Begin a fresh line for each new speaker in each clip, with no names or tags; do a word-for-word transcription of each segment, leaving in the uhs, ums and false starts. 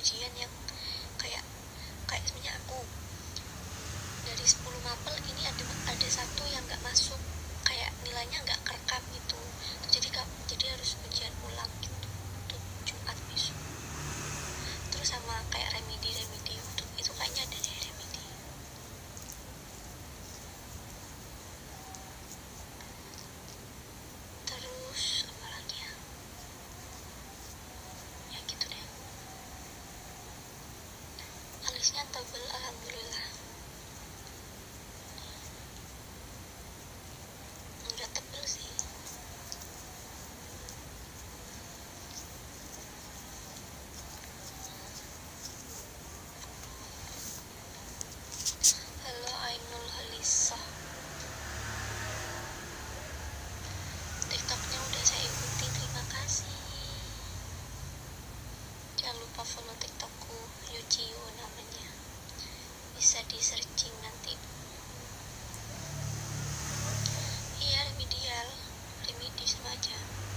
ujian yang kayak kayak sebenarnya aku dari sepuluh mapel ini ada ada satu yang nggak masuk, kayak nilainya nggak kerekam gitu, jadi jadi harus ujian ulang gitu untuk Jumat besok. Terus sama kayak remedi remedi untuk itu kayaknya ada deh remedi. Terus apa lagi ya? Ya gitu deh. Alisnya tebel alhamdulillah. Enggak tebel sih. Halo Ainul Halisah. TikToknya udah saya ikuti, terima kasih. Jangan lupa follow TikTokku, Yujiu namanya. Bisa di searching nanti. Iya, remedial, remedi sama aja.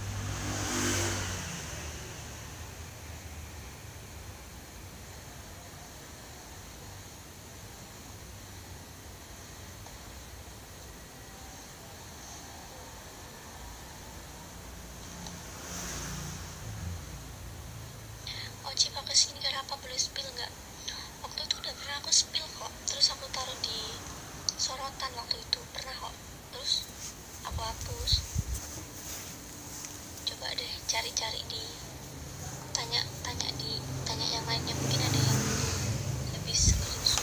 Oci pakai skincare apa, boleh spill nggak? Waktu itu udah pernah aku spill kok, terus aku taruh di sorotan waktu itu, pernah kok, terus aku hapus. Coba deh cari-cari di tanya tanya di tanya yang lainnya, mungkin ada yang lebih screenshot.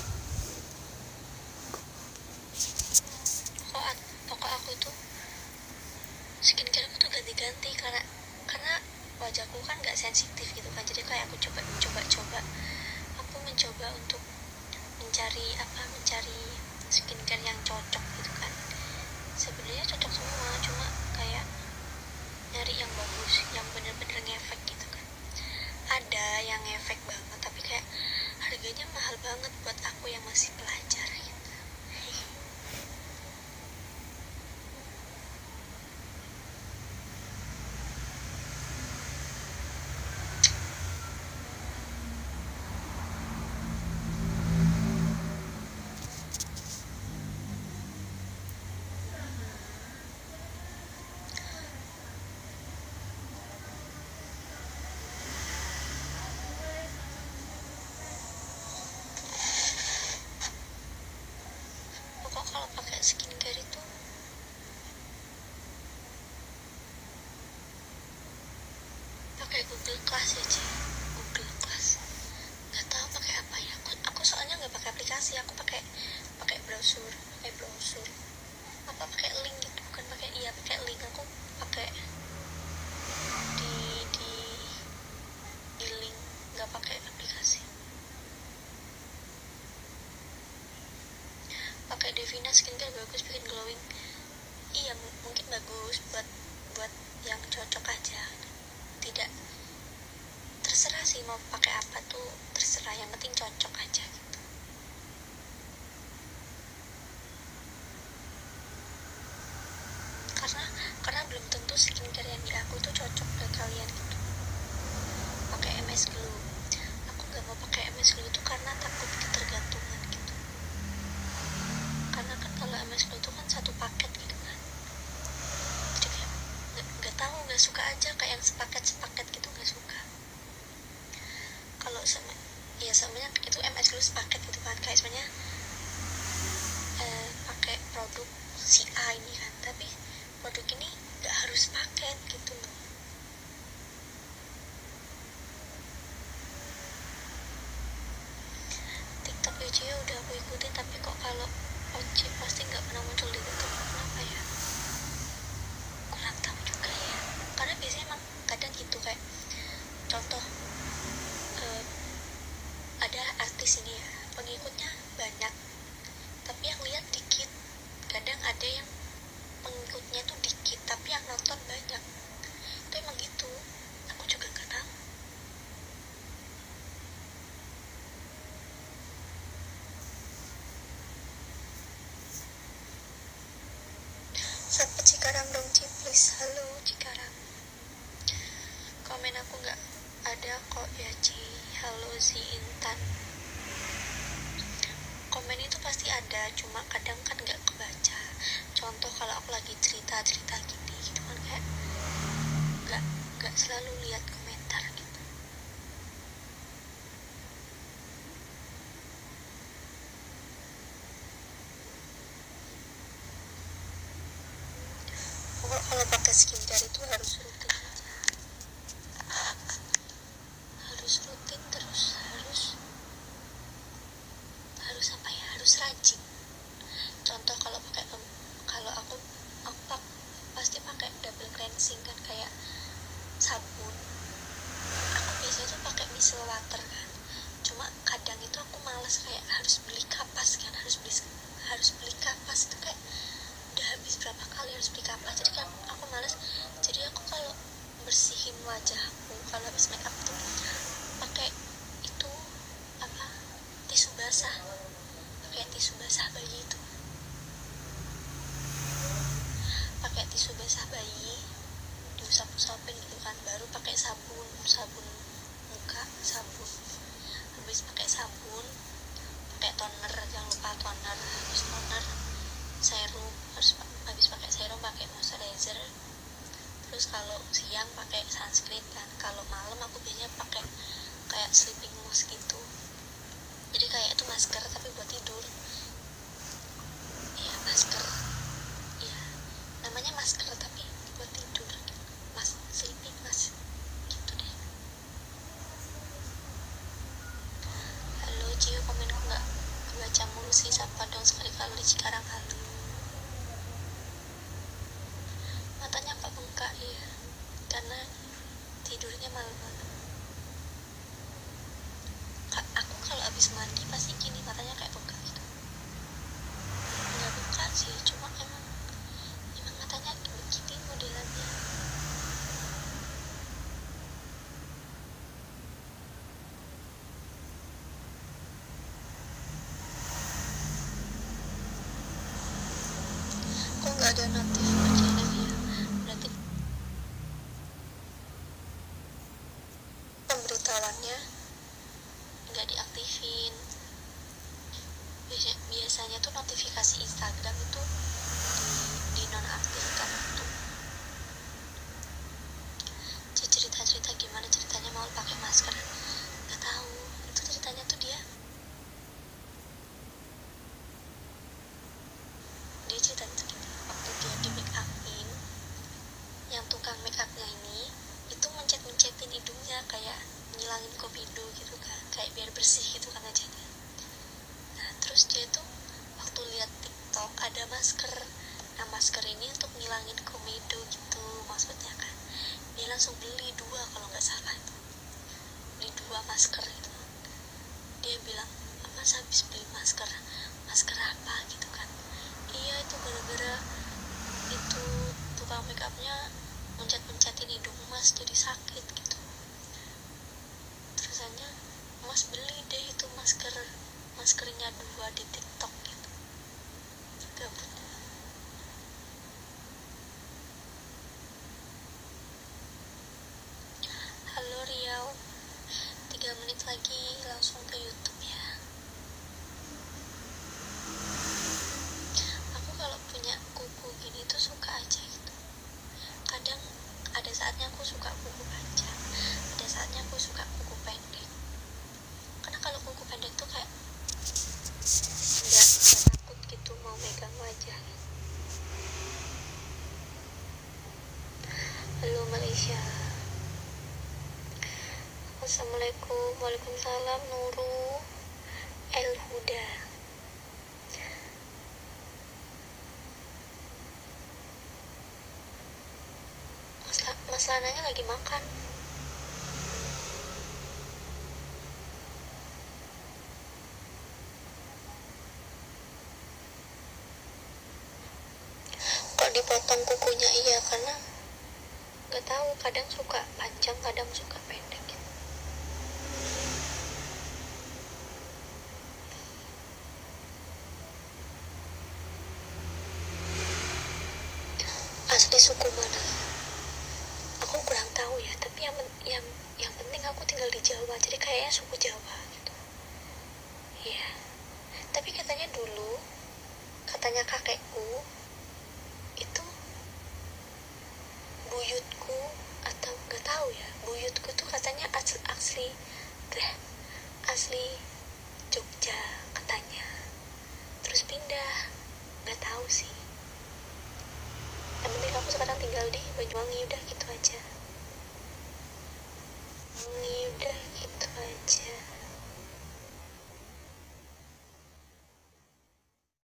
Pokok pokok aku tuh skincare aku tuh ganti-ganti karena karena wajahku kan nggak sensitif gitu kan, jadi kayak aku coba coba coba aku mencoba untuk mencari apa mencari skincare yang cocok gitu kan. Sebenarnya cocok semua, cuma kayak nyari yang bagus, yang bener-bener ngefek gitu kan. Ada yang ngefek banget tapi kayak harganya mahal banget buat aku yang masih pelajar gitu. Kalau pakai skincare itu pakai Google Class ya Ci, Google Class. Nggak tahu pakai apa ya. Aku, aku soalnya nggak pakai aplikasi, aku pakai pakai browser, pakai browser. Apa pakai link gitu? Bukan pakai iya pakai link. Aku pakai di di di link, nggak pakai aplikasi. Pakai Devina skincare bagus, bikin glowing. Iya mungkin bagus buat buat yang cocok aja. Tidak, terserah sih mau pakai apa tuh terserah, yang penting cocok aja gitu. Karena karena belum tentu skincare yang di aku tuh cocok ke kalian gitu. Pakai M S Glow, aku nggak mau pakai M S Glow itu karena takut ketergantungan gitu. Karena kan kalau M S Glow itu kan satu paket gitu kan, jadi kayak nggak nggak tahu nggak suka aja kayak yang sepaket sepaket gitu, nggak suka. Kalau sama ya sebenarnya itu M S Glow sepaket gitu kan, kayak sebenarnya eh, pakai produk si A ini kan, tapi produk ini nggak harus paket gitu loh. TikTok Uci udah aku ikuti, tapi kok kalau Oci pasti nggak pernah muncul di TikTok, kenapa ya? Kurang tahu juga ya, karena biasanya emang kadang gitu, kayak contoh eh, ada artis ini ya, pengikutnya banyak tapi yang lihat dikit. Kadang ada yang pengikutnya tuh dikit tapi yang nonton banyak, itu emang gitu, aku juga nggak tahu. Sampai Cikarang dong Ci, please. Halo Cikarang, komen aku nggak ada kok ya Ci. halo si Intan. Komen itu pasti ada, cuma kadang kan nggak kebaca. Contoh kalau aku lagi cerita-cerita gini gitu kan, kayak nggak nggak selalu lihat komentar gitu. Pokoknya kalau pakai skincare itu harus rutin aja, harus rutin terus, harus harus apa ya, harus rajin. Contoh kalau pakai kalau aku aku pak- pasti pakai double cleansing kan, kayak sabun. Aku biasanya tuh pakai micellar water kan, cuma kadang itu aku malas, kayak harus beli kapas kan, harus beli harus beli kapas itu kayak udah habis berapa kali harus beli kapas, jadi kan aku malas. Jadi aku kalau bersihin wajahku kalau habis make up tuh pakai itu apa, tisu basah, pakai tisu basah bayi itu, pakai tisu basah bayi diusap-usapin gitu kan, baru pakai sabun sabun muka, sabun. Habis pakai sabun, pakai toner, jangan lupa toner. Habis toner, serum, harus habis pakai serum pakai moisturizer. Terus kalau siang pakai sunscreen kan. Kalau malam aku biasanya pakai kayak sleeping mask gitu, jadi kayak itu masker tapi buat tidur. Iya, masker, iya namanya masker tapi buat tidur, mas sleeping mask gitu deh. Halo Cio, komenku nggak kebaca mulu sih, sapa dong sekali kalau di Cikarang. Halo, matanya kok bengkak ya, karena tidurnya malam-malam. Aku kalau habis mandi pasti gini, matanya kayak bengkak gitu. Nggak bengkak sih, cuma emang emang matanya begini modelannya. Kok nggak ada notif berkirim ya? Berarti pemberitahuannya nggak diaktifin. Biasanya tuh notifikasi Instagram itu di, di nonaktifkan tuh. Jadi cerita-cerita gimana ceritanya mau pakai masker, nggak tahu. Itu ceritanya tuh dia dia ceritanya tuh gini, waktu dia di make upin, yang tukang make upnya ini itu mencet-mencetin hidungnya kayak ngilangin komedo gitu kan, kayak biar bersih gitu kan wajahnya. Nah terus dia tuh waktu lihat TikTok ada masker, nah masker ini untuk ngilangin komedo gitu maksudnya kan, dia langsung beli dua kalau nggak salah itu, beli dua masker itu. Dia bilang, mas habis beli masker, masker apa gitu kan. Iya itu gara-gara itu tukang make upnya mencet-mencetin hidung mas jadi sakit gitu. Terusannya mas beli deh itu masker, maskernya dua di TikTok gitu. Gabut. Halo Riau, tiga menit lagi langsung ke YouTube ya. Aku kalau punya kuku gini tuh suka aja gitu. Kadang ada saatnya aku suka kuku panjang, ada saatnya aku suka kuku pendek. Karena kalau kuku pendek tuh kayak nggak takut gitu mau megang wajah gitu. Halo Malaysia. Assalamualaikum. Waalaikumsalam Nurul El Huda. Mas, Mas Lananya lagi makan. Kok dipotong kukunya? Iya, karena nggak tahu, kadang suka panjang, kadang suka pendek gitu. Asli suku mana? Aku kurang tahu ya, tapi yang yang yang yang penting aku tinggal di Jawa, jadi kayaknya suku Jawa gitu. Iya, tapi katanya dulu, katanya kakekku itu buyutku, atau nggak tahu ya, buyutku tuh katanya asli asli asli Jogja katanya, terus pindah, nggak tahu sih. Yang penting aku sekarang tinggal di Banyuwangi, udah gitu aja. Banyuwangi udah